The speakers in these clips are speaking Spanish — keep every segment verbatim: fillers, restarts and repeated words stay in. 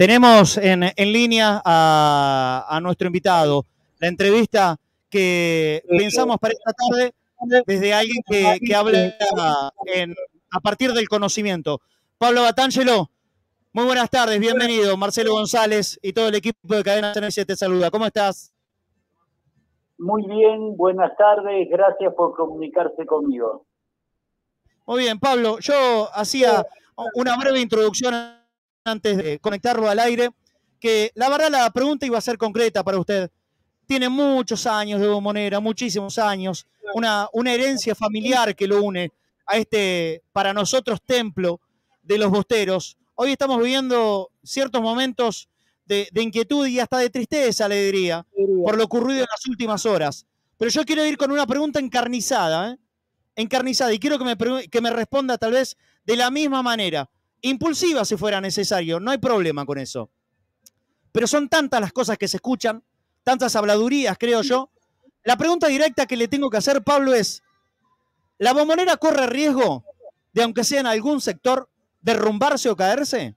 Tenemos en, en línea a, a nuestro invitado, la entrevista que pensamos para esta tarde desde alguien que, que habla en, a partir del conocimiento. Pablo Batangelo, muy buenas tardes, bienvenido. Marcelo González y todo el equipo de Cadena C N S te saluda. ¿Cómo estás? Muy bien, buenas tardes, gracias por comunicarse conmigo. Muy bien, Pablo, yo hacía una breve introducción antes de conectarlo al aire, que la verdad la pregunta iba a ser concreta para usted. Tiene muchos años de bombonera, muchísimos años, una, una herencia familiar que lo une a este, para nosotros, templo de los bosteros. Hoy estamos viviendo ciertos momentos de, de inquietud y hasta de tristeza, le diría, por lo ocurrido en las últimas horas. Pero yo quiero ir con una pregunta encarnizada, ¿eh? encarnizada, y quiero que me, que me responda tal vez de la misma manera, impulsiva si fuera necesario, no hay problema con eso. Pero son tantas las cosas que se escuchan, tantas habladurías, creo yo. La pregunta directa que le tengo que hacer, Pablo, es, ¿la bombonera corre riesgo de, aunque sea en algún sector, derrumbarse o caerse?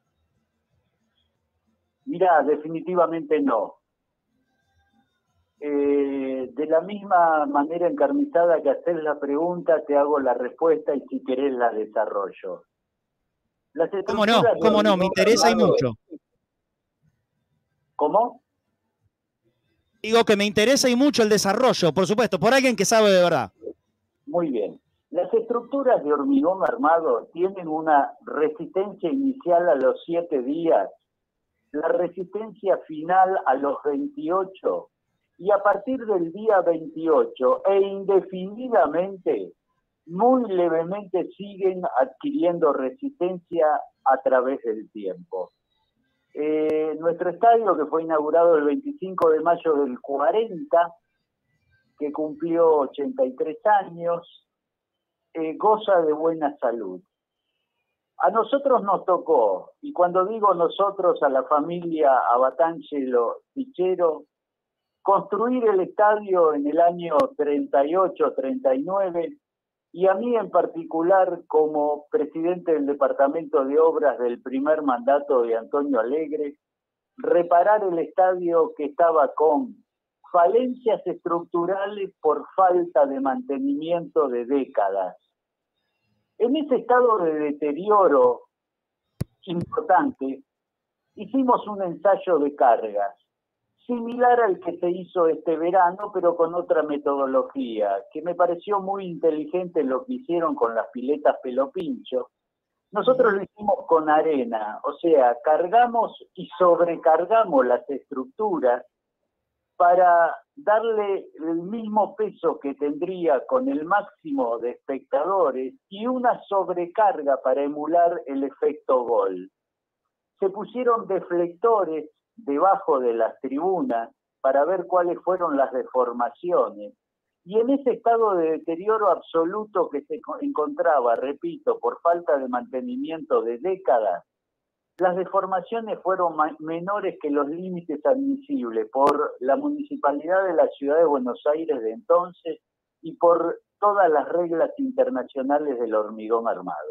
Mirá, definitivamente no. Eh, de la misma manera encarnizada que haces la pregunta, te hago la respuesta y si querés la desarrollo. Las ¿Cómo no? ¿Cómo no? Me interesa y mucho. ¿Cómo? Digo que me interesa y mucho el desarrollo, por supuesto, por alguien que sabe de verdad. Muy bien. Las estructuras de hormigón armado tienen una resistencia inicial a los siete días, la resistencia final a los veintiocho, y a partir del día veintiocho e indefinidamente, muy levemente siguen adquiriendo resistencia a través del tiempo. Eh, nuestro estadio, que fue inaugurado el veinticinco de mayo del cuarenta, que cumplió ochenta y tres años, eh, goza de buena salud. A nosotros nos tocó, y cuando digo nosotros, a la familia Batangelo Fichero, construir el estadio en el año treinta y ocho, treinta y nueve, y a mí en particular como presidente del Departamento de Obras del primer mandato de Antonio Alegre, reparar el estadio que estaba con falencias estructurales por falta de mantenimiento de décadas. En ese estado de deterioro importante, hicimos un ensayo de cargas, similar al que se hizo este verano, pero con otra metodología, que me pareció muy inteligente lo que hicieron con las piletas Pelopincho. Nosotros lo hicimos con arena, o sea, cargamos y sobrecargamos las estructuras para darle el mismo peso que tendría con el máximo de espectadores y una sobrecarga para emular el efecto gol. Se pusieron deflectores debajo de las tribunas para ver cuáles fueron las deformaciones. Y en ese estado de deterioro absoluto que se encontraba, repito, por falta de mantenimiento de décadas, las deformaciones fueron menores que los límites admisibles por la Municipalidad de la Ciudad de Buenos Aires de entonces y por todas las reglas internacionales del hormigón armado.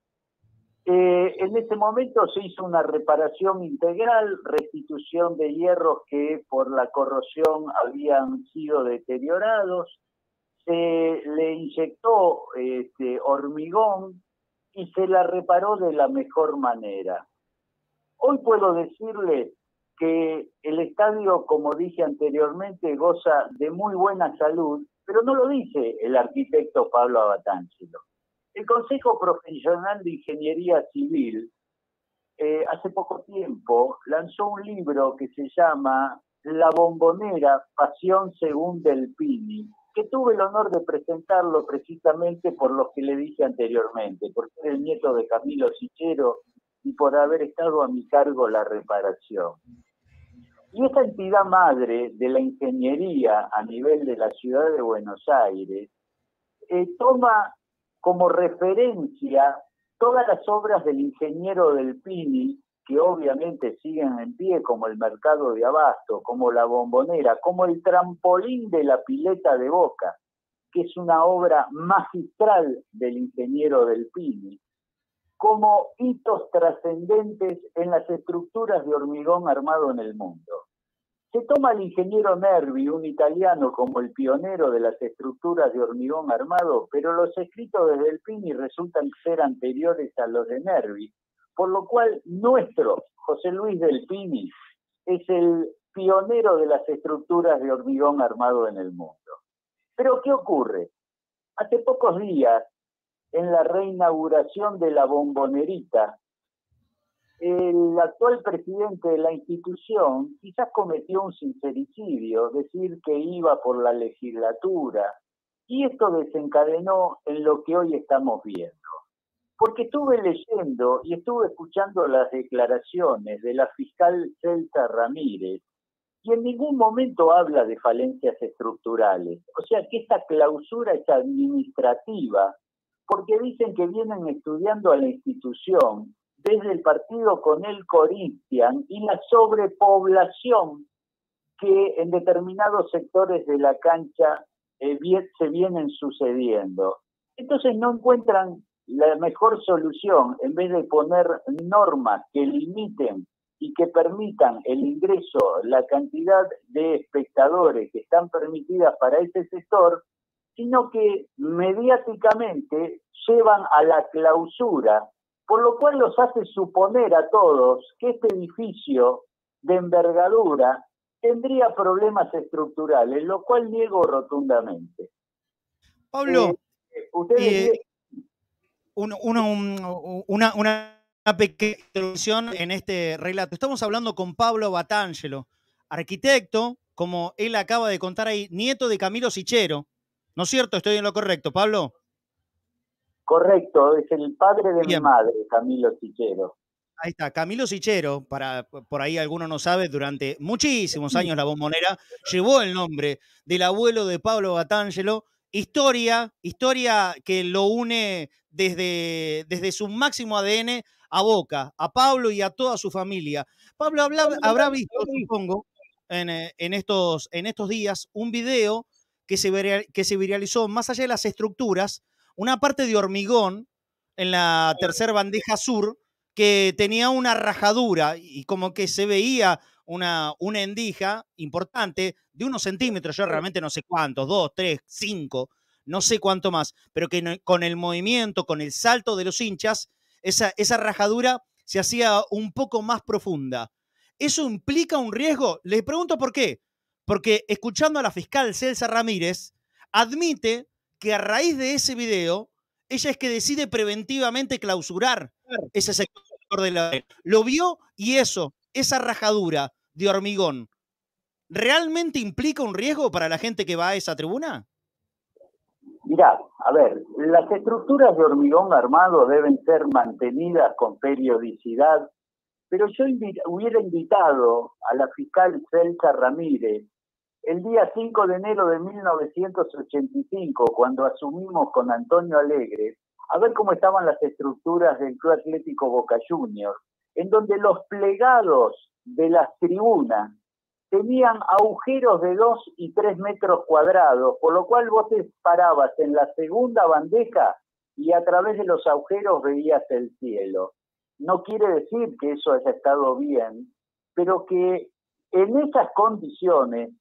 Eh, en ese momento se hizo una reparación integral, restitución de hierros que por la corrosión habían sido deteriorados, se le inyectó este, hormigón y se la reparó de la mejor manera. Hoy puedo decirle que el estadio, como dije anteriormente, goza de muy buena salud, pero no lo dice el arquitecto Pablo Batangelo. El Consejo Profesional de Ingeniería Civil, eh, hace poco tiempo, lanzó un libro que se llama La Bombonera, Pasión según Del Pini, que tuve el honor de presentarlo precisamente por lo que le dije anteriormente, por ser el nieto de Camilo Fichero y por haber estado a mi cargo la reparación. Y esta entidad madre de la ingeniería a nivel de la ciudad de Buenos Aires eh, toma como referencia todas las obras del ingeniero Del Pini, que obviamente siguen en pie, como el Mercado de Abasto, como la Bombonera, como el trampolín de la pileta de Boca, que es una obra magistral del ingeniero Del Pini. como hitos trascendentes en las estructuras de hormigón armado en el mundo. Se toma al ingeniero Nervi, un italiano, como el pionero de las estructuras de hormigón armado, pero los escritos de Delpini resultan ser anteriores a los de Nervi, por lo cual nuestro José Luis Delpini es el pionero de las estructuras de hormigón armado en el mundo. Pero ¿qué ocurre? Hace pocos días, en la reinauguración de la Bombonerita, el actual presidente de la institución quizás cometió un sincericidio, decir que iba por la legislatura, y esto desencadenó en lo que hoy estamos viendo. Porque estuve leyendo y estuve escuchando las declaraciones de la fiscal Celsa Ramírez, y en ningún momento habla de falencias estructurales. O sea que esta clausura es administrativa, porque dicen que vienen estudiando a la institución desde el partido con el Corinthians y la sobrepoblación que en determinados sectores de la cancha eh, bien, se vienen sucediendo. Entonces no encuentran la mejor solución, en vez de poner normas que limiten y que permitan el ingreso, la cantidad de espectadores que están permitidas para ese sector, sino que mediáticamente llevan a la clausura, por lo cual los hace suponer a todos que este edificio de envergadura tendría problemas estructurales, lo cual niego rotundamente. Pablo, eh, ustedes eh, un, una, un, una, una pequeña introducción en este relato. Estamos hablando con Pablo Batangelo, arquitecto, como él acaba de contar ahí, nieto de Camilo Sichero. ¿No es cierto? ¿Estoy en lo correcto, Pablo? Correcto, es el padre de Bien. mi madre, Camilo Sichero. Ahí está, Camilo Sichero, para, por ahí alguno no sabe, durante muchísimos años la Bombonera llevó el nombre del abuelo de Pablo Batangelo, historia, historia que lo une desde, desde su máximo A D N a Boca, a Pablo y a toda su familia. Pablo habla, habrá visto, supongo, en, en, estos, en estos días un video que se, que se viralizó más allá de las estructuras, una parte de hormigón en la tercera bandeja sur, que tenía una rajadura y como que se veía una, una endija importante de unos centímetros, yo realmente no sé cuántos, dos, tres, cinco, no sé cuánto más, pero que no, con el movimiento, con el salto de los hinchas, esa, esa rajadura se hacía un poco más profunda. ¿Eso implica un riesgo? Les pregunto por qué. Porque escuchando a la fiscal Celsa Ramírez, admite que a raíz de ese video, ella es que decide preventivamente clausurar ese sector de la... Lo vio y eso, esa rajadura de hormigón, ¿realmente implica un riesgo para la gente que va a esa tribuna? Mirá, a ver, las estructuras de hormigón armado deben ser mantenidas con periodicidad, pero yo invi hubiera invitado a la fiscal Celsa Ramírez el día cinco de enero de mil novecientos ochenta y cinco, cuando asumimos con Antonio Alegre, a ver cómo estaban las estructuras del Club Atlético Boca Juniors, en donde los plegados de las tribunas tenían agujeros de dos y tres metros cuadrados, por lo cual vos te parabas en la segunda bandeja y a través de los agujeros veías el cielo. No quiere decir que eso haya estado bien, pero que en esas condiciones,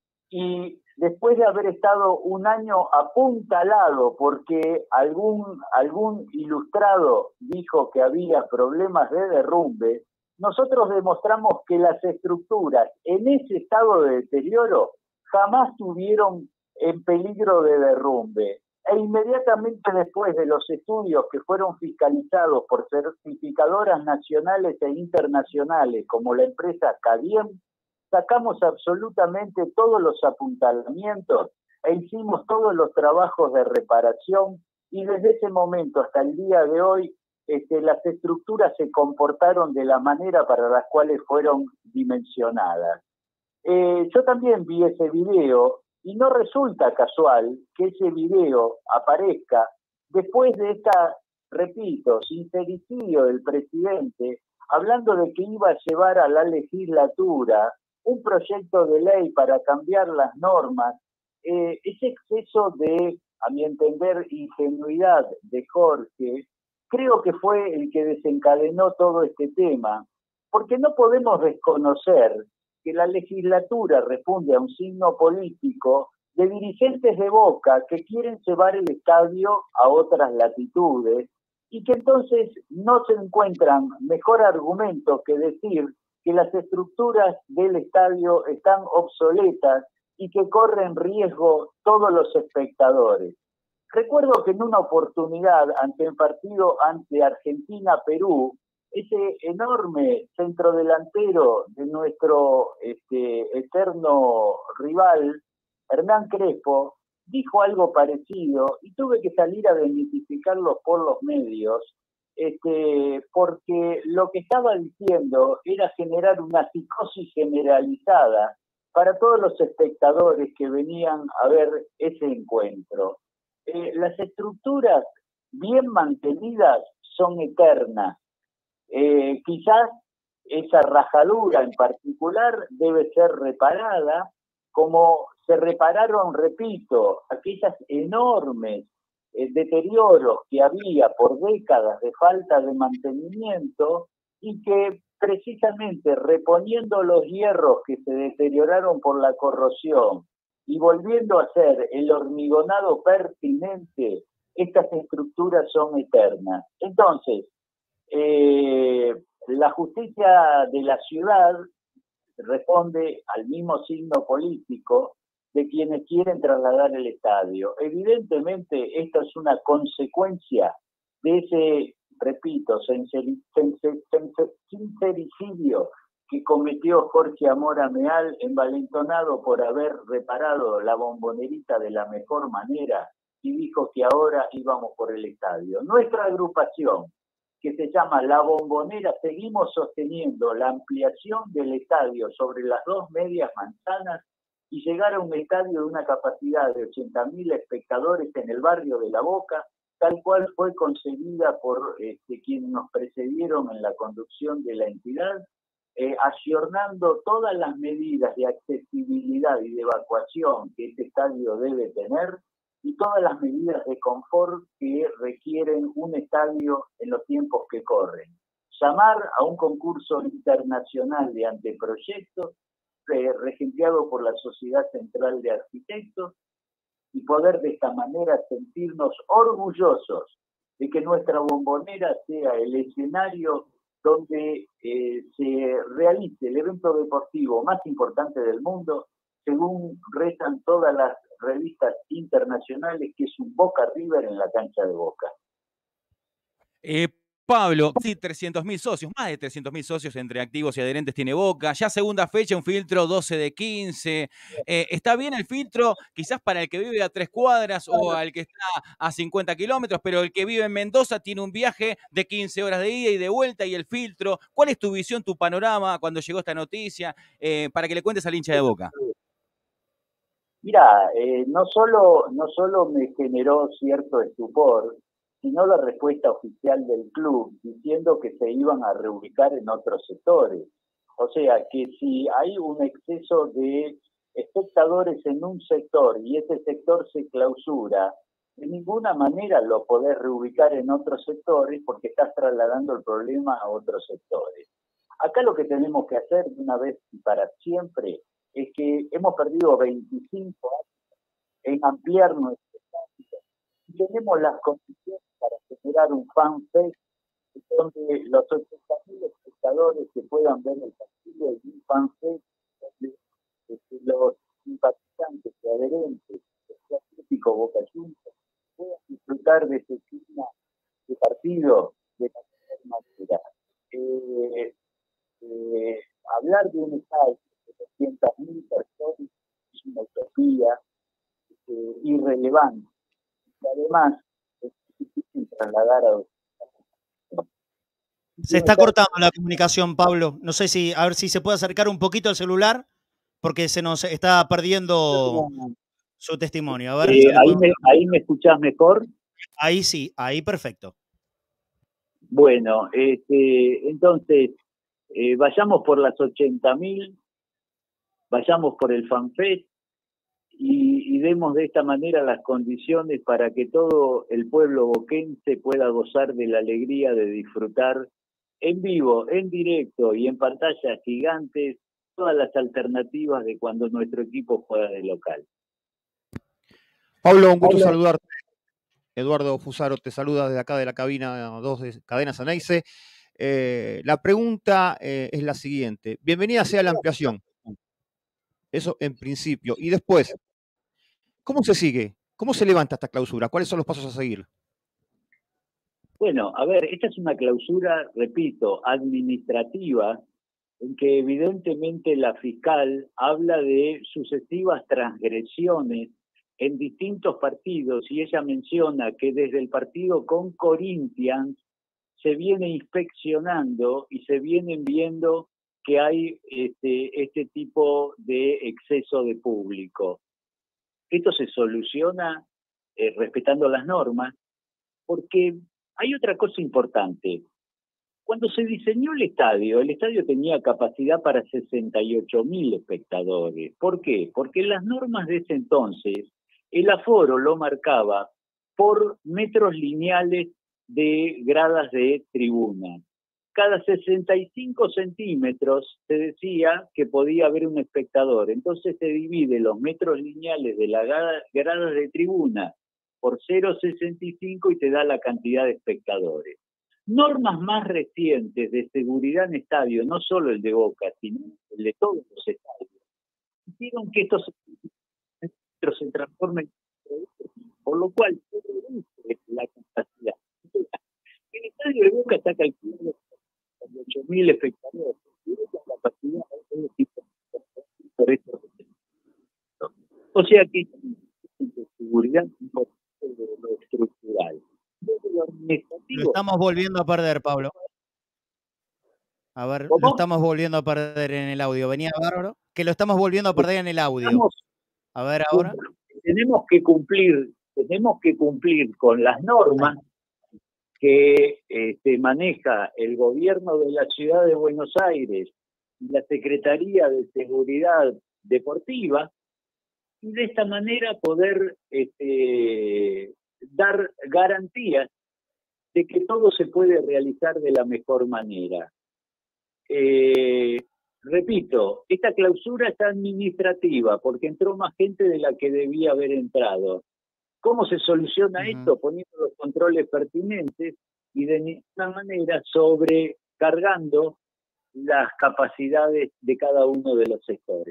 y después de haber estado un año apuntalado porque algún, algún ilustrado dijo que había problemas de derrumbe, nosotros demostramos que las estructuras en ese estado de deterioro jamás tuvieron en peligro de derrumbe. E inmediatamente después de los estudios que fueron fiscalizados por certificadoras nacionales e internacionales como la empresa Cadiem, sacamos absolutamente todos los apuntalamientos e hicimos todos los trabajos de reparación, y desde ese momento hasta el día de hoy este, las estructuras se comportaron de la manera para las cuales fueron dimensionadas. Eh, yo también vi ese video y no resulta casual que ese video aparezca después de esta, repito, sincericidio del presidente, hablando de que iba a llevar a la legislatura un proyecto de ley para cambiar las normas. Eh, ese exceso de, a mi entender, ingenuidad de Jorge, creo que fue el que desencadenó todo este tema, porque no podemos desconocer que la legislatura responde a un signo político de dirigentes de Boca que quieren llevar el estadio a otras latitudes y que entonces no se encuentran mejor argumento que decir que las estructuras del estadio están obsoletas y que corren riesgo todos los espectadores. Recuerdo que en una oportunidad ante el partido ante Argentina-Perú, ese enorme centrodelantero de nuestro este, eterno rival, Hernán Crespo, dijo algo parecido y tuve que salir a desmitificarlo por los medios, este, porque lo que estaba diciendo era generar una psicosis generalizada para todos los espectadores que venían a ver ese encuentro. Eh, las estructuras bien mantenidas son eternas. Eh, quizás esa rajadura en particular debe ser reparada, como se repararon, repito, aquellas enormes eh, deterioros que había por décadas de falta de mantenimiento y que precisamente reponiendo los hierros que se deterioraron por la corrosión y volviendo a ser el hormigonado pertinente, estas estructuras son eternas. Entonces, eh, la justicia de la ciudad responde al mismo signo político de quienes quieren trasladar el estadio. Evidentemente, esto es una consecuencia de ese, repito, sincericidio que cometió Jorge Amora Meal, envalentonado por haber reparado la bombonerita de la mejor manera y dijo que ahora íbamos por el estadio. Nuestra agrupación, que se llama La Bombonera, seguimos sosteniendo la ampliación del estadio sobre las dos medias manzanas y llegar a un estadio de una capacidad de ochenta mil espectadores en el barrio de La Boca, tal cual fue concebida por este, quienes nos precedieron en la conducción de la entidad, eh, ayornando todas las medidas de accesibilidad y de evacuación que este estadio debe tener y todas las medidas de confort que requieren un estadio en los tiempos que corren. Llamar a un concurso internacional de anteproyectos, eh, regenteado por la Sociedad Central de Arquitectos, y poder de esta manera sentirnos orgullosos de que nuestra Bombonera sea el escenario donde eh, se realice el evento deportivo más importante del mundo, según rezan todas las revistas internacionales, que es un Boca River en la cancha de Boca. Eh, Pablo, sí, trescientos mil socios, más de trescientos mil socios entre activos y adherentes tiene Boca. Ya segunda fecha, un filtro doce de quince. Eh, ¿Está bien el filtro? Quizás para el que vive a tres cuadras o al que está a cincuenta kilómetros, pero el que vive en Mendoza tiene un viaje de quince horas de ida y de vuelta y el filtro. ¿Cuál es tu visión, tu panorama cuando llegó esta noticia? Eh, para que le cuentes al hincha de Boca. Mira, eh, no solo, no solo me generó cierto estupor, sino la respuesta oficial del club diciendo que se iban a reubicar en otros sectores. O sea, que si hay un exceso de espectadores en un sector y ese sector se clausura, de ninguna manera lo podés reubicar en otros sectores porque estás trasladando el problema a otros sectores. Acá lo que tenemos que hacer de una vez y para siempre es que hemos perdido veinticinco años en ampliar nuestro estadio y tenemos las condiciones para generar un fan fest donde los ochenta mil espectadores que puedan ver el partido y un fan fest donde este, los simpatizantes y adherentes del Atlético Boca Juniors puedan disfrutar de ese clima de partido de la mejor manera. Eh, eh, hablar de un estadio de doscientas mil personas es una utopía eh, irrelevante. Y además, es difícil trasladar a... Se está cortando la comunicación, Pablo. No sé si, a ver si se puede acercar un poquito el celular, porque se nos está perdiendo su testimonio. A ver, eh, si ahí, podemos... me, ¿Ahí me escuchás mejor? Ahí sí, ahí perfecto. Bueno, este, entonces, eh, vayamos por las ochenta mil, vayamos por el FanFest y, y demos de esta manera las condiciones para que todo el pueblo boquense pueda gozar de la alegría de disfrutar en vivo, en directo y en pantallas gigantes todas las alternativas de cuando nuestro equipo juega de local. Pablo, un gusto Pablo. saludarte. Eduardo Fusaro te saluda desde acá de la cabina dos de Cadena Ceneice. Eh, la pregunta eh, es la siguiente. Bienvenida sea la ampliación. Eso en principio. Y después, ¿cómo se sigue? ¿Cómo se levanta esta clausura? ¿Cuáles son los pasos a seguir? Bueno, a ver, esta es una clausura, repito, administrativa, en que evidentemente la fiscal habla de sucesivas transgresiones en distintos partidos, y ella menciona que desde el partido con Corinthians se viene inspeccionando y se vienen viendo que hay este, este tipo de exceso de público. Esto se soluciona eh, respetando las normas, porque hay otra cosa importante. Cuando se diseñó el estadio, el estadio tenía capacidad para sesenta y ocho mil espectadores. ¿Por qué? Porque las normas de ese entonces, el aforo lo marcaba por metros lineales de gradas de tribuna. Cada sesenta y cinco centímetros se decía que podía haber un espectador. Entonces se divide los metros lineales de las gradas de tribuna por cero coma sesenta y cinco y te da la cantidad de espectadores. Normas más recientes de seguridad en estadio, no solo el de Boca, sino el de todos los estadios, hicieron que estos se transformen, por lo cual se reduce la capacidad. El estadio de Boca está calculado con ocho mil espectadores, y esa capacidad es tipo por esto. O sea que de seguridad de lo estructural. Lo estamos volviendo a perder, Pablo. A ver, ¿Cómo? Lo estamos volviendo a perder en el audio. Venía bárbaro. Que lo estamos volviendo a perder en el audio. Estamos, a ver ahora. Tenemos que cumplir, tenemos que cumplir con las normas que este, maneja el gobierno de la ciudad de Buenos Aires y la Secretaría de Seguridad Deportiva, y de esta manera poder este, dar garantías de que todo se puede realizar de la mejor manera. Eh, repito, esta clausura es administrativa porque entró más gente de la que debía haber entrado. ¿Cómo se soluciona uh-huh. esto? Poniendo los controles pertinentes y de ninguna manera sobrecargando las capacidades de cada uno de los sectores.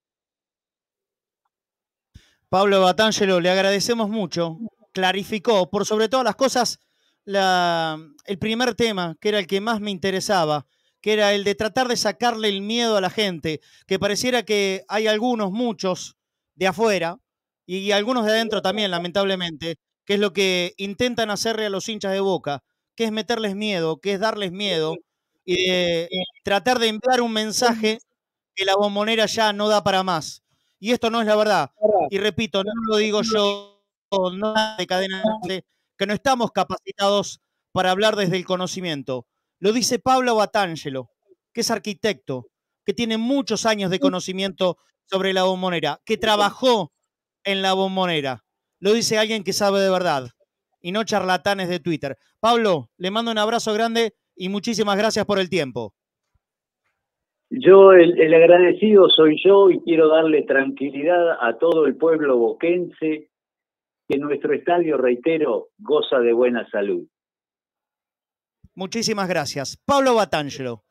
Pablo Batangelo, le agradecemos mucho. Clarificó, por sobre todas las cosas, la, el primer tema, que era el que más me interesaba, que era el de tratar de sacarle el miedo a la gente, que pareciera que hay algunos, muchos, de afuera, y algunos de adentro también, lamentablemente, que es lo que intentan hacerle a los hinchas de Boca, que es meterles miedo, que es darles miedo, y de tratar de enviar un mensaje que la Bombonera ya no da para más. Y esto no es la verdad. Y repito, no lo digo yo, no de Cadena, que no estamos capacitados para hablar desde el conocimiento. Lo dice Pablo Batangelo, que es arquitecto, que tiene muchos años de conocimiento sobre la Bombonera, que trabajó en la Bombonera. Lo dice alguien que sabe de verdad y no charlatanes de Twitter. Pablo, le mando un abrazo grande y muchísimas gracias por el tiempo. Yo, el, el agradecido soy yo y quiero darle tranquilidad a todo el pueblo boquense que nuestro estadio, reitero, goza de buena salud. Muchísimas gracias. Pablo Batangelo.